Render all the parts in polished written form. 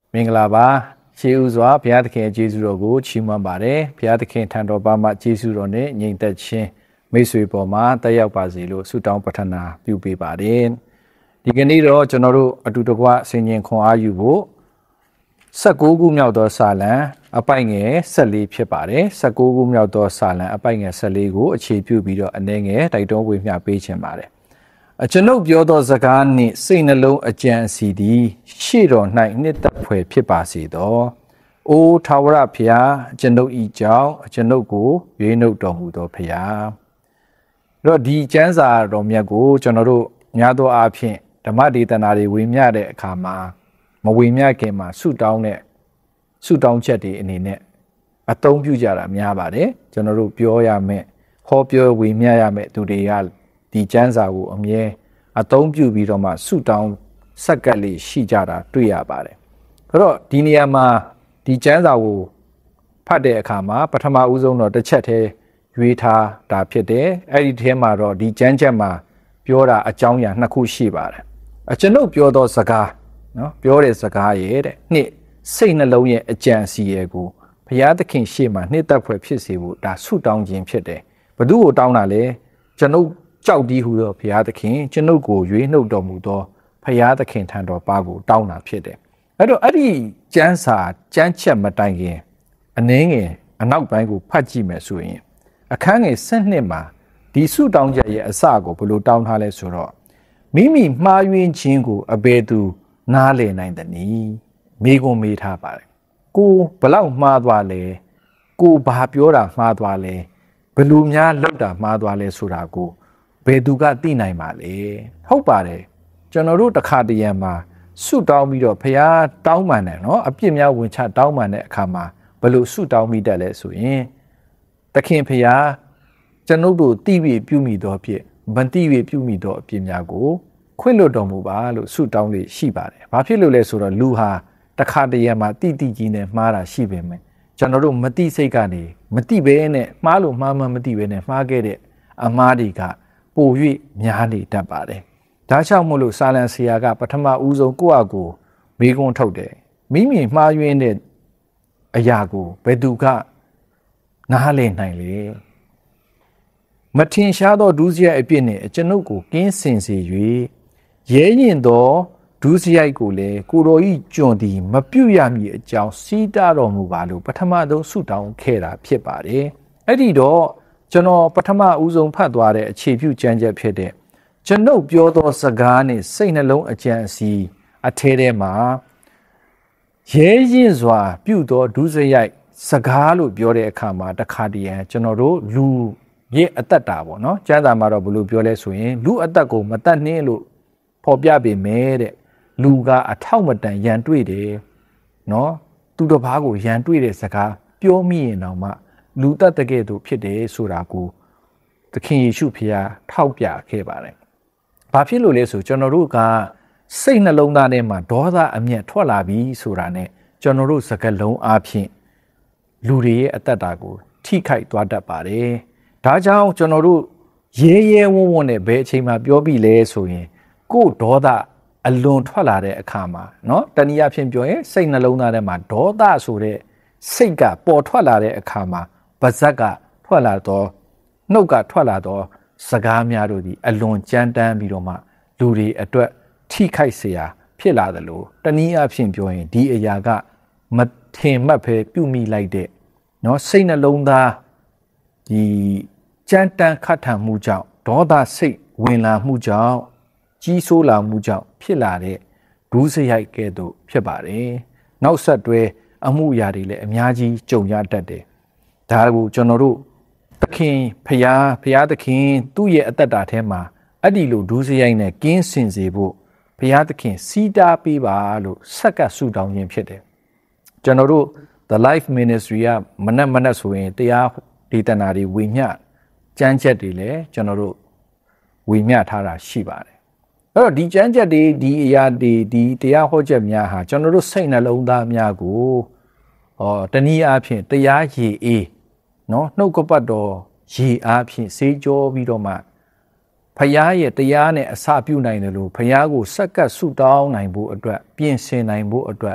မင်္ဂလာပါရှေးဦးစွာဘုရားသခင်ကျေးဇူးတော်ကိုချီးမွမ်းပါတယ်ဘုရားသခင်ထံတော်ပါမှကျေးဇူးတော်နဲ့ညီသက်ချင်းမိတ်ဆွေပေါ်မှာတက်ရောက်ပါစေလို့ဆုတောင်းပတနာပြုပေးပါတယ်ဒီကနေ့တော့ကျွန်တော်တို့အတူတကွဆင်ញင်ခွန်အားယူဖို့16ခုမြောက်သောစာလံအပိုက်ငယ်14ဖြစ်ပါတယ်16ခုမြောက်သောစာလံအပိုက်ငယ်14ကိုအခြေပြုပြီးတော့အနေငယ်တိုက်တွန်းဝေမျှပေးခြင်းပါတယ်ကျွန်ုပ်ပြောသောစကားနှင့်စိတ်နှလုံးအကြံအစီသည်ရှေ့တော်၌နှစ်သက်ဖွယ်ဖြစ်ပါစေသော။အိုထာဝရဘုရားကျွန်ုပ်ဤကြောင့်ကျွန်ုပ်ကိုရွေးနှုတ်တော်မူသောဘုရား။တော့ဒီကျမ်းစာတော်မြတ်ကိုကျွန်တော်တို့များသောအားဖြင့်ဓမ္မဒေသနာတွေဝေမျှတဲ့အခါမှာမဝေမျှခင်မှာဆုတောင်းချက်တွေအနေနဲ့အသုံးပြုကြတာများပါတယ်။ကျွန်တော်တို့ပြောရမယ်ဟောပြောဝေမျှရမယ်သူတွေကဒီကျမ်းစာကိုအမြဲအသုံးပြုပြီးတော့မှဆုတောင်းဆက်ကပ်လေးရှိကြတာတွေ့ရပါတယ်။အဲ့တော့ဒီနေရာမှာဒီကျမ်းစာကိုဖတ်တဲ့အခါမှာပထမဦးဆုံးတော့တစ်ချက်တည်းရွေးထားတာဖြစ်တယ်။အဲ့ဒီထဲမှာတော့ဒီကျမ်းချက်မှာပြောတာအကြောင်းအရာနှစ်ခုရှိပါတယ်။ကျွန်ုပ်ပြောသောစကားနော်ပြောတဲ့စကားရဲ့တဲ့နှစ်စိတ်နှလုံးရဲ့အကြံစီရဲ့ကိုဘုရားသခင်ရှေ့မှာနှစ်သက်ဖွယ်ဖြစ်စေဖို့ဒါဆုတောင်းခြင်းဖြစ်တယ်။ဘု து ကိုတောင်းတာလဲကျွန်ုပ်ကြောက်ဒီဟူသောဘုရားသခင်ကျွန်ုပ်ကိုရွေးနှုတ်တော်မူသောဘုရားသခင်ထံတော်ပါကိုတောင်းတာဖြစ်တယ်။အဲ့တော့အဲ့ဒီကျမ်းစာကျမ်းချက်မတိုင်ခင်အနည်းငယ်အနောက်ပိုင်းကိုဖတ်ကြည့်မယ်ဆိုရင်အခန်းငယ်7မှာဒီဆုတောင်းချက်ရဲ့အစကိုဘယ်လိုတောင်းထားလဲဆိုတော့မိမိမှားယွင်းခြင်းကိုအဘယ်သူနားလည်နိုင်သနည်းမိကွန်မေးထားပါတယ်။ကိုဘလောက်မှားသွားလဲကိုဘာပြောတာမှားသွားလဲဘယ်လိုများလောက်တာမှားသွားလဲဆိုတာကိုဘယ်သူကသိနိုင်ပါလဲဟုတ်ပါတယ်ကျွန်တော်တို့တစ်ခါတရံမှာဆုတောင်းပြီးတော့ဖះတောင်းပန်တယ်နော်အပြစ်များဝင်ချတောင်းပန်တဲ့အခါမှာဘယ်လိုဆုတောင်းမိတတ်လဲဆိုရင်သခင်ဖះကျွန်ုပ်တို့သိပြီးပြုမိသောအဖြစ်မသိပြီးပြုမိသောအပြစ်များကိုခွင့်လွှတ်တော်မူပါလို့ဆုတောင်းလေးရှိပါတယ်ဘာဖြစ်လို့လဲဆိုတော့လူဟာတစ်ခါတရံမှာတိတိကြီးနဲ့မှားတာရှိပေမဲ့ကျွန်တော်တို့မသိစိတ်ကနေမသိဘဲနဲ့မှားလို့မှားမှမသိဘဲနဲ့မှားခဲ့တဲ့အမှားတွေကပို၍များနေတတ်ပါတယ်။ဒါကြောင့်မို့လို့စာလံဆရာကပထမဦးဆုံးကိုယ့်အကိုမိကွန်းထုတ်တယ်။မိမိမှားယွင်းတဲ့အရာကိုဘယ်သူကနားလည်နိုင်လဲ။မထင်ရှားသောဒုစရိုက်အပြစ်နှင့်ကျွန်ုပ်ကိုကင်းစင်စေ၍ရဲရင်သောဒုစရိုက်ကိုလည်းကိုတော်ဤကျွန်သည်မပြုတ်ရမည်အကြောင်းစီးတားတော်မူပါလို့ပထမဆုံးဆုတောင်းခဲ့တာဖြစ်ပါတယ်။အဲ့ဒီတော့ကျွန်တော်ပထမဦးဆုံးဖတ်သွားတဲ့အခြေပြုကျမ်းချက်ဖြစ်တဲ့ကျွန်ုပ်ပြောသောစကားနဲ့စိတ်နှလုံးအကြံအစီအထဲထဲမှာရဲရင်စွာပြုသောဒုစရိုက်စကားလို့ပြောတဲ့အခါမှာတခါတည်းကျွန်တော်တို့လူရဲ့အသက်တာပေါ့နော်ကျမ်းစာမှာတော့ဘယ်လိုပြောလဲဆိုရင်လူအသက်ကိုမတတ်နှင်းလို့ဖော်ပြပေမဲ့တဲ့လူကအထောက်မတန်ရန်တွေ့တယ်နော်သူတစ်ပါးကိုရန်တွေ့တဲ့စကားပြောမိရင်တော့မှလူတတ်တဲ့ကဲ့သို့ဖြစ်တယ်ဆိုတာကိုသခင်ယေရှုဖခင်ထောက်ပြခဲ့ပါတယ်။ဘာဖြစ်လို့လဲဆိုကျွန်တော်တို့ကစိတ်နှလုံးသားထဲမှာဒေါသအမျက်ထွက်လာပြီဆိုတာနဲ့ကျွန်တော်တို့စကားလုံးအားဖြင့်လူတွေရဲ့အသက်တာကိုထိခိုက်သွားတတ်ပါတယ်။ဒါကြောင့်ကျွန်တော်တို့ရဲရဲဝံ့ဝံ့နဲ့ဘယ်အချိန်မှပြောပြီးလဲဆိုရင်ကိုယ်ဒေါသအလွန်ထွက်လာတဲ့အခါမှာเนาะတနည်းအားဖြင့်ပြောရင်စိတ်နှလုံးသားထဲမှာဒေါသဆိုတဲ့စိတ်ကပေါ်ထွက်လာတဲ့အခါမှာပါဇက်ကထွက်လာတော့နှုတ်ကထွက်လာတော့စကားများတို့ဒီအလွန်ကြမ်းတမ်းပြီးတော့မှလူတွေအတွက်ထိခိုက်เสียဖြစ်လာတယ်လို့တနည်းအားဖြင့်ပြောရင်ဒီအရာကမထင်မှတ်ပဲပြုမိလိုက်တဲ့เนาะစိတ်နှလုံးသားဒီကြမ်းတမ်းခတ်ထန်မှုကြောင့်ဒေါသစိတ်ဝင်လာမှုကြောင့်ကြီးဆိုးလာမှုကြောင့်ဖြစ်လာတဲ့ဒုစရိုက်ကဲ့သို့ဖြစ်ပါတယ်နောက်ဆက်တွဲအမှုအရာတွေလည်းအများကြီးကြုံရတတ်တယ်ဒါကိုကျွန်တော်တို့သခင်ဖရာသခင်သူ့ရဲ့အသက်တာထဲမှာအဲ့ဒီလိုဒုစရိုက်နဲ့ကင်းစင်စေဖို့ဖရာသခင်စီးတားပေးပါလို့ဆက်ကပ်ဆုတောင်းခြင်းဖြစ်တယ်ကျွန်တော်တို့ The Life Ministry ကမနက်ဆိုရင်တရားဒေသနာတွေဝေမျှကျမ်းချက်တွေလည်းကျွန်တော်တို့ဝေမျှထားတာရှိပါတယ်အဲ့တော့ဒီကျမ်းချက်တွေဒီအရာတွေဒီတရားဟောချက်များဟာကျွန်တော်တို့စိတ်နှလုံးသားများကိုတနည်းအားဖြင့်တရားရည်အေးနော်နှုတ်ကပတ်တော်ရေအားဖြင့်စေးကြောပြီးတော့မှဖယားရဲ့တရားနဲ့အစပြုနိုင်တယ်လို့ဖယားကိုစက္ကပ်ဆုတောင်းနိုင်ဖို့အတွက်ပြင်ဆင်နိုင်ဖို့အတွက်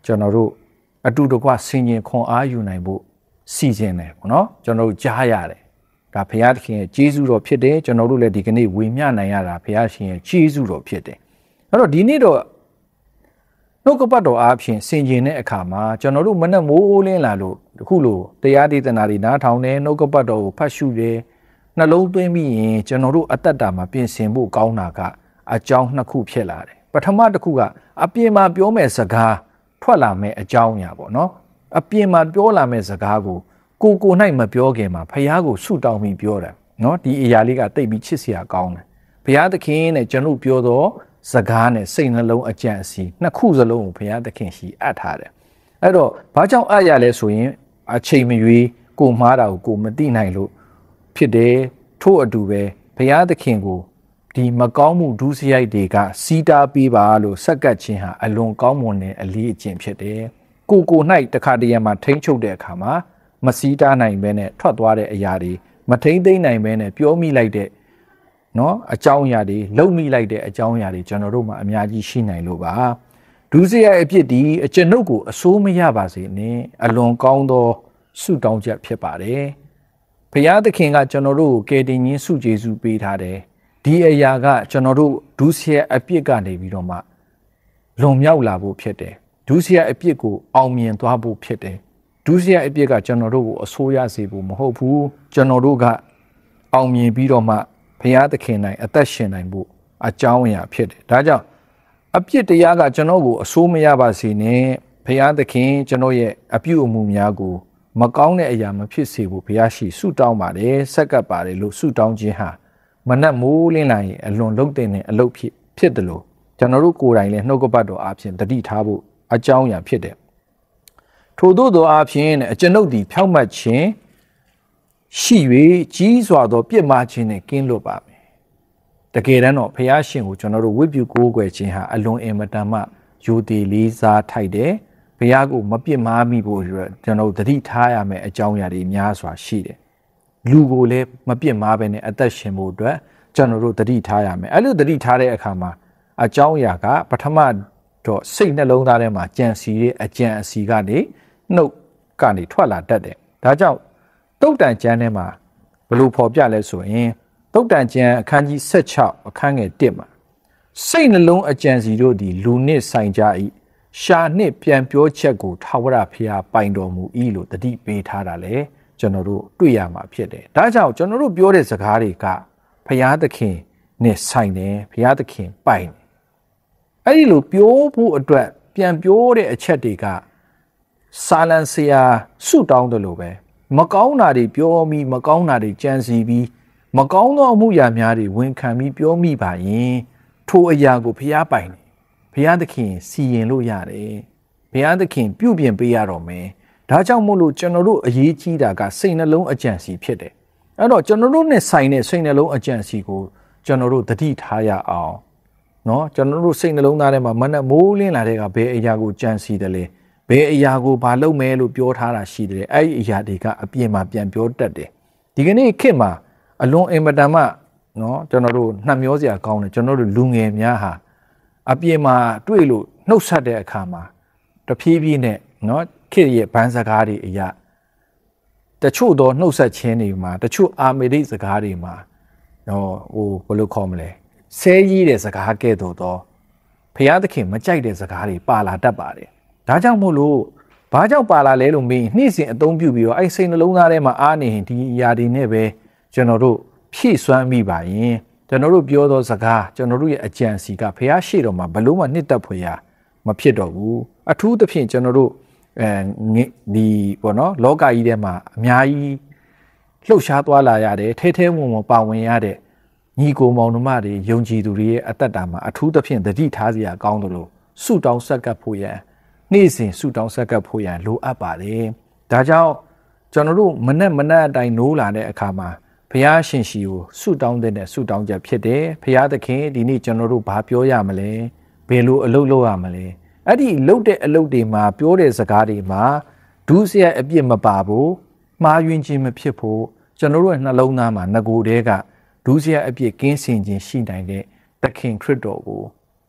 ကျွန်တော်တို့အတူတကွဆင်ခြင်ခွန်အားယူနိုင်ဖို့စီစဉ်တယ်ပေါ့နော်ကျွန်တော်တို့ကြားရတယ်ဒါဘုရားသခင်ရဲ့ကျေးဇူးတော်ဖြစ်တယ်ကျွန်တော်တို့လည်းဒီကနေ့ဝေမျှနိုင်ရတာဘုရားရှင်ရဲ့ကျေးဇူးတော်ဖြစ်တယ်အဲ့တော့ဒီနေ့တော့နှုတ်ကပတ်တော်အားဖြင့်ဆင်ခြင်တဲ့အခါမှာကျွန်တော်တို့မနဲ့မိုးလင်းလာလို့တခုလိုတရားဒေသနာတွေနားထောင်တယ်နှုတ်ကပတ်တော်ကိုဖတ်ရှုတယ်နှလုံးသွင်းပြီးရင်ကျွန်တော်တို့အသက်တာမှာပြင်ဆင်ဖို့ကောင်းတာကအကြောင်းနှစ်ခုဖြစ်လာတယ်ပထမတစ်ခုကအပြင်မှာပြောမဲ့စကားထွက်လာမဲ့အကြောင်းညာပေါ့နော်အပြင်မှာပြောလာမဲ့စကားကိုကို၌မပြောခင်မှာဖခင်ကိုဆုတောင်းပြီးပြောတာနော်ဒီအရာလေးကတိတ်ပြီးချစ်စရာကောင်းတယ်ဘုရားသခင်နဲ့ကျွန်တော်ပြောတော့စကားနဲ့စိတ်နှလုံးအကြံအစီနှစ်ခုစလုံးကိုဘုရားသခင်ရှိအပ်ထားတယ်အဲ့တော့ဘာကြောင့်အပ်ရလဲဆိုရင်အချိန်မရွေးကိုမှားတာကိုမသိနိုင်လို့ဖြစ်တယ်ထို့အတူပဲဘုရားသခင်ကိုဒီမကောင်းမှုဒုစရိုက်တွေကစီးတားပေးပါလို့ဆက်ကပ်ခြင်းဟာအလွန်ကောင်းမွန်တဲ့အလေးအကျင့်ဖြစ်တယ်ကို၌တခါတရံမှာထိမ့်ချုပ်တဲ့အခါမှာမစီးတားနိုင်ဘဲနဲ့ထွက်သွားတဲ့အရာတွေမထိမ့်သိမ့်နိုင်ဘဲနဲ့ပြောမိလိုက်တဲ့နော်အကြောင်းအရာတွေလုံမိလိုက်တဲ့အကြောင်းအရာတွေကျွန်တော်တို့မှာအများကြီးရှိနိုင်လို့ပါဒုစရိုက်အဖြစ်ဒီအကျွန်ုပ်ကိုအစိုးမရပါစေနဲ့အလွန်ကောင်းသောဆုတောင်းချက်ဖြစ်ပါတယ်ဘုရားသခင်ကကျွန်တော်တို့ကိုကယ်တင်ခြင်းဆုကျေးဇူးပေးထားတယ်ဒီအရာကကျွန်တော်တို့ဒုစရိုက်အပြစ်ကနေပြီးတော့မှလွန်မြောက်လာဖို့ဖြစ်တယ်ဒုစရိုက်အပြစ်ကိုအောင်မြင်သွားဖို့ဖြစ်တယ်ဒုစရိုက်အပြစ်ကကျွန်တော်တို့ကိုအဆိုးရစေဖို့မဟုတ်ဘူးကျွန်တော်တို့ကအောင်မြင်ပြီးတော့မှဘုရားသခင်နိုင်အသက်ရှင်နိုင်ဖို့အကြောင်းအရာဖြစ်တယ်ဒါကြောင့်အပြစ်တရားကကျွန်တော်ကိုအဆိုးမရပါစေနဲ့ဘုရားသခင်ကျွန်တော်ရဲ့အပြုအမူများကိုမကောင်းတဲ့အရာမဖြစ်စေဖို့ဘုရားရှိဆုတောင်းပါတယ်ဆက်ကပ်ပါတယ်လို့ဆုတောင်းခြင်းဟာမနက်မိုးလင်းလာရင်အလွန်လုံးတဲ့အလုပ်ဖြစ်တယ်လို့ကျွန်တော်တို့ကိုယ်တိုင်လည်းနှုတ်ကပတ်တော်အားဖြင့်တတိထားဖို့အကြောင်းအရာဖြစ်တယ်ထို့သောအားဖြင့်အကျွန်ုပ်သည်ဖြောင့်မတ်ခြင်းရှိ၍ကြီးစွာသောပြစ်မှားခြင်းနဲ့ကင်းလွတ်ပါမယ်တကယ်တမ်းတော့ဘုရားရှင်ကိုကျွန်တော်တို့ဝိပုကိုးကွယ်ခြင်းဟာအလွန်အင်မတန်မှယူတည်လေးစားထိုက်တယ်ဘုရားကိုမပြစ်မှားမိဖို့ကျွန်တော်တို့သတိထားရမယ်အကြောင်းအရာတွေများစွာရှိတယ်လူကိုလည်းမပြစ်မှားပဲနဲ့အသက်ရှင်ဖို့အတွက်ကျွန်တော်တို့သတိထားရမယ်အဲ့လိုသတိထားတဲ့အခါမှာအကြောင်းအရာကပထမတော့စိတ်နှလုံးသားထဲမှာကြံစီတဲ့အကြံအစီကနေနှုတ်ကနေထွက်လာတတ်တယ်ဒါကြောင့်တုတ်တန်ကျမ်းထဲမှာဘယ်လိုဖော်ပြလဲဆိုရင်တုတ်တန်ကျမ်းအခန်းကြီး16အခန်းငယ်1မှာစိတ်နှလုံးအကြံစီတို့သည်လူနှင့်ဆိုင်ကြ၏ရှာနှင့်ပြန်ပြောချက်ကိုထာဝရဘုရားပိုင်တော်မူ၏လို့တတိပေးထားတာလေကျွန်တော်တို့တွေ့ရမှာဖြစ်တယ်ဒါကြောင့်ကျွန်တော်တို့ပြောတဲ့စကားတွေကဘုရားသခင်နဲ့ဆိုင်တယ်ဘုရားသခင်ပိုင်တယ်အဲ့ဒီလိုပြောဖို့အတွက်ပြန်ပြောတဲ့အချက်တွေကစာလံဆရာဆုတောင်းတယ်လို့ပဲမကောင်းတာတွေပြောမိမကောင်းတာတွေကြံစီပြီးမကောင်းသောအမှုရာများတွေဝန်ခံပြီးပြောမိပါရင်ထိုအရာကိုဘုရားပိုင်တယ်ဘုရားသခင်စီရင်လို့ရတယ်ဘုရားသခင်ပြုပြင်ပေးရတော့မယ်ဒါကြောင့်မို့လို့ကျွန်တော်တို့အရေးကြီးတာကစိတ်နှလုံးအကြံစီဖြစ်တယ်အဲ့တော့ကျွန်တော်တို့နဲ့ဆိုင်တဲ့စိတ်နှလုံးအကြံစီကိုကျွန်တော်တို့သတိထားရအောင်နော်ကျွန်တော်တို့စိတ်နှလုံးသားထဲမှာမနဲ့မိုးလင်းလာတဲ့ကဘယ်အရာကိုကြံစီတယ်လဲဘယ်အရာကိုဘာလုပ်မယ်လို့ပြောထားတာရှိတယ်အဲ့ဒီအရာတွေကအပြင်မှာပြန်ပြောတတ်တယ်ဒီကနေ့ခေတ်မှာအလွန်အင်မတန်မှနော်ကျွန်တော်တို့နှံ့မျောစရာကောင်းတယ်ကျွန်တော်တို့လူငယ်များဟာအပြင်မှာတွေ့လို့နှုတ်ဆက်တဲ့အခါမှာတဖြည်းဖြည်းနဲ့နော်ခေတ်ရဲ့ဘန်းစကားတွေအရာတချို့သောနှုတ်ဆက်ခြင်းတွေမှာတချို့အာမေရိစကားတွေမှာနော်ဘယ်လိုခေါ်မလဲဆဲကြီးတဲ့စကားကဲ့သို့သောဘုရားသခင်မကြိုက်တဲ့စကားတွေပါလာတတ်ပါတယ်ဒါကြောင့်မို့လို့ဘာကြောင့်ပါလာလဲလို့မေးနှိမ့်စင်အသုံးပြုပြီးတော့အဲ့စိတ်နှလုံးသားထဲမှာအားနေရင်ဒီအရာတွေနဲ့ပဲကျွန်တော်တို့ဖြည့်စွမ်းမိပါရင်ကျွန်တော်တို့ပြောသောစကားကျွန်တော်တို့ရဲ့အကြံစီကဘုရားရှေ့တော်မှာဘလို့မှနှစ်သက်ဖွယ်ရာမဖြစ်တော့ဘူးအထူးသဖြင့်ကျွန်တော်တို့ဒီပေါ့နော်လောကကြီးထဲမှာအများကြီးလှုပ်ရှားသွားလာရတယ်ထဲထဲဝင်ဝင်ပါဝင်ရတဲ့ညီကိုမောင်နှမတွေယုံကြည်သူတွေရဲ့အသက်တာမှာအထူးသဖြင့်သတိထားစရာကောင်းတယ်လို့ဆုတောင်းဆက်ကပ်ဖို့ရန်နေ့စဉ်ဆုတောင်းဆက်ကပ်ဖို့ရန်လိုအပ်ပါတယ်ဒါကြောင့်ကျွန်တော်တို့မနဲ့အတိုင်းနိုးလာတဲ့အခါမှာဘုရားရှင်ရှိကိုဆုတောင်းတဲ့ဆုတောင်းချက်ဖြစ်တယ်ဘုရားသခင်ဒီနေ့ကျွန်တော်တို့ဘာပြောရမလဲဘယ်လိုအလုပ်လုပ်ရမလဲအဲ့ဒီလုပ်တဲ့အလုပ်တွေမှာပြောတဲ့စကားတွေမှာဒုစရိုက်အပြစ်မပါဘူးမှားယွင်းခြင်းမဖြစ်ဖို့ကျွန်တော်တို့ရဲ့နှလုံးသားမှာငကိုယ်တည်းကဒုစရိုက်အပြစ်ကင်းစင်ခြင်းရှိနိုင်တဲ့သခင်ခရစ်တော်ကို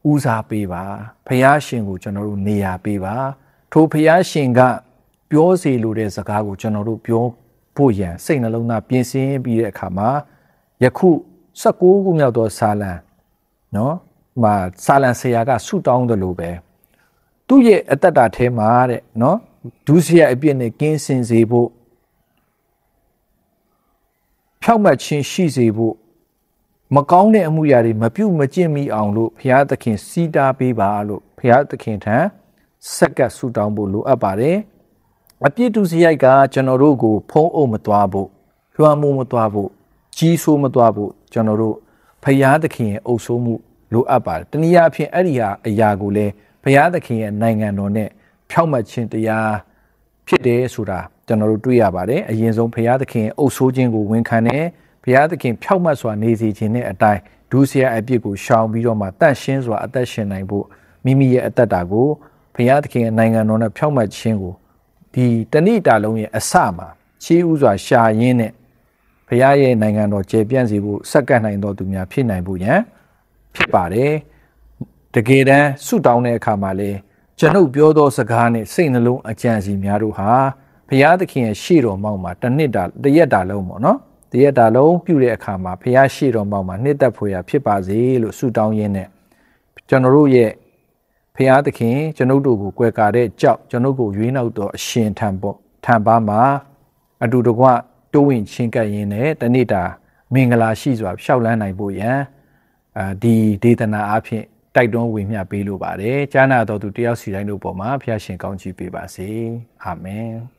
ဦးစားပေးပါဖယားရှင်ကိုကျွန်တော်တို့နေရာပေးပါထိုဖယားရှင်ကပြောစီလိုတဲ့စကားကိုကျွန်တော်တို့ပြောဖို့ရန်စိတ်နှလုံးသားပြင်ဆင်ပြီးတဲ့အခါမှာယခု16ခုမြောက်သောစာလံနော်မှာစာလံဆရာကဆုတောင်းတယ်လို့ပဲသူ့ရဲ့အသက်တာထဲမှာတဲ့နော်ဒုစရိုက်အပြစ်နဲ့ကင်းစင်စေဖို့ဖြောက်မှတ်ခြင်းရှိစေဖို့မကောင်းတဲ့အမှုရာတွေမပြုတ်မကျင့်မိအောင်လို့ဘုရားသခင်စီးတားပေးပါလို့ဘုရားသခင်ထံဆက်ကပ်ဆုတောင်းဖို့လိုအပ်ပါတယ်အပြစ်ဒုစရိုက်ကကျွန်တော်တို့ကိုဖုံးအုပ်မသွားဖို့လွှမ်းမိုးမသွားဖို့ကြီးဆိုးမသွားဖို့ကျွန်တော်တို့ဘုရားသခင်ရဲ့အုပ်စိုးမှုလိုအပ်ပါတယ်တနည်းအားဖြင့်အဲ့ဒီဟာအရာကိုလည်းဘုရားသခင်ရဲ့နိုင်ငံတော်နဲ့ဖြောက်မှတ်ခြင်းတရားဖြစ်တယ်ဆိုတာကျွန်တော်တို့တွေ့ရပါတယ်အရင်ဆုံးဘုရားသခင်အုပ်စိုးခြင်းကိုဝန်ခံတယ်ဘုရားသခင်ဖြောက်မှတ်စွာနေစေခြင်းနဲ့အတိုင်းဒုစရိုက်အပြစ်ကိုရှောင်ပြီးတော့မှတန့်ရှင်းစွာအသက်ရှင်နိုင်ဖို့မိမိရဲ့အသက်တာကိုဘုရားသခင်ရဲ့နိုင်ငံတော်နဲ့ဖြောက်မှတ်ခြင်းကိုဒီတဏိတာလုံးရဲ့အစမှာချီးဥစွာရှာရင်းနဲ့ဘုရားရဲ့နိုင်ငံတော်ကျေပြန့်စေဖို့စက္ကန့်နိုင်တော်သူများဖြစ်နိုင်ဖို့ရန်ဖြစ်ပါတယ်တကယ်တမ်းဆုတောင်းတဲ့အခါမှာလေကျွန်ုပ်ပြောသောစကားနဲ့စိတ်နှလုံးအကြံစီများတို့ဟာဘုရားသခင်ရဲ့ရှေ့တော်မှောက်မှာတရက်တာလုံးပေါ့နော်တရက်တာလုံးပြုတဲ့အခါမှာဘုရားရှေ့တော်မှောက်မှာနှစ်သက်ဖွယ်ရာဖြစ်ပါစေလို့ဆုတောင်းရင်းနဲ့ကျွန်တော်တို့ရဲ့ဘုရားသခင်ကျွန်ုပ်တို့ကိုကွယ်ကာတဲ့ကြောက်ကျွန်ုပ်ကိုရွေးနှောက်သောအရှင်ထံပါမှာအတူတကွတိုးဝင်ချင်းကပ်ရင်းနဲ့တနေ့တာမင်္ဂလာရှိစွာရှောက်လန်းနိုင်ဖို့ရန်ဒီဒေသနာအဖြစ်တိုက်တွန်းဝေမျှပေးလိုပါတယ်ကြားနာတော်သူတယောက်စီတိုင်းတို့ပေါ်မှာဘုရားရှင်ကောင်းချီးပေးပါစေအာမင်